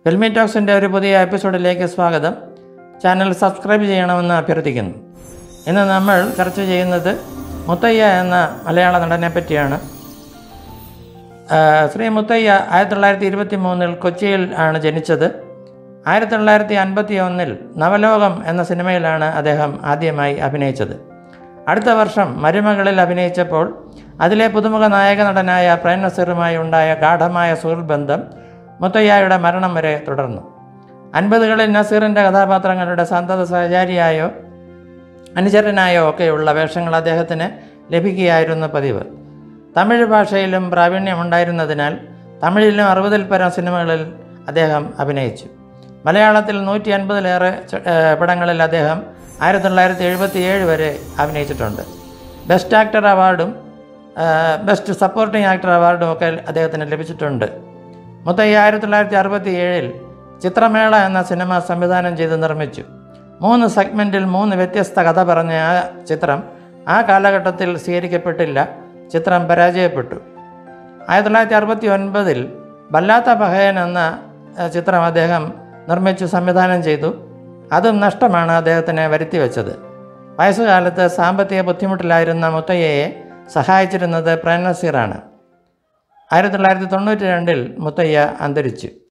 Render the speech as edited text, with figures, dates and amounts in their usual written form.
Filmy ടോക്സിൻ്റെ ഒരു പുതിയ എപ്പിസോഡിലേക്ക് സ്വാഗതം. ചാനൽ സബ്സ്ക്രൈബ് ചെയ്യണമെന്ന് അഭ്യർത്ഥിക്കുന്നു. ഇന്ന് നമ്മൾ ചർച്ച ചെയ്യുന്നത് മുത്തയ്യ എന്ന മലയാള നടനെ പറ്റിയാണ്. ശ്രീ മുത്തയ്യ 1923 കൊച്ചിയിൽ ആണ് ജനിച്ചത്. 1951 നവലോകം എന്ന സിനിമയിലാണ് അദ്ദേഹം ആദ്യമായി അഭിനയിച്ചത്. അടുത്ത വർഷം മരുമകളിൽ അഭിനയിച്ചപ്പോൾ അതിലെ പുതുമുഖ നായക നടനായ പ്രേം നസീറുമായി ഉണ്ടായ ഗാഢമായ സുഹൃത്ത് ബന്ധം മുത്തയ്യയുടെ മരണം വരെ തുടർന്നു. 50കളിൽ നസീറിൻ്റെ കഥാപാത്രങ്ങളുടെ സന്തത സഹചാരിയായോ അനുചരനായോ ഒക്കെയുള്ള വേഷങ്ങൾ അദ്ദേഹത്തിന് ലഭിക്കുകയായിരുന്നു പതിവ്. തമിഴ് ഭാഷയിലും പ്രാവീണ്യമുണ്ടായിരുന്നതിനാൽ തമിഴിലും 60ൽ പരം സിനിമകളിൽ അദ്ദേഹം അഭിനയിച്ചു. മലയാളത്തിൽ 150ലേറെ പടങ്ങളിൽ അദ്ദേഹം 1977 വരെ അഭിനയിച്ചിട്ടുണ്ട്. ബെസ്റ്റ് ആക്ടർ അവാർഡും ബെസ്റ്റ് സപ്പോർട്ടിംഗ് ആക്ടർ അവാർഡും ഒക്കെ അദ്ദേഹത്തിന് ലഭിച്ചിട്ടുണ്ട്. മുത്തയ്യ 1967 ചിത്രമേള എന്ന സിനിമ സംവിധാനം ചെയ്ത് നിർമ്മിച്ചു. 3 സെഗ്മെൻറ്റിൽ 3 വ്യത്യസ്ത കഥ പറഞ്ഞ ആ ചിത്രം ആ കാലഘട്ടത്തിൽ സ്വീകരിക്കപ്പെട്ടില്ല. ചിത്രം പരാജയപ്പെട്ടു. 1969 ബല്ലാത്ത പഹയൻ എന്ന ചിത്രം അദ്ദേഹം നിർമ്മിച്ചു സംവിധാനം ചെയ്തു. അതും നഷ്ടമാണ് അദ്ദേഹത്തിന് വരുത്തിവെച്ചത്. വയസ്സുകാലത്ത് സാമ്പത്തിക ബുദ്ധിമുട്ടിലായിരുന്ന മുത്തയ്യയെ സഹായിച്ചിരുന്നത് പ്രേംനസീറാണ്. 1992 മുത്തയ്യ അന്തരിച്ചു.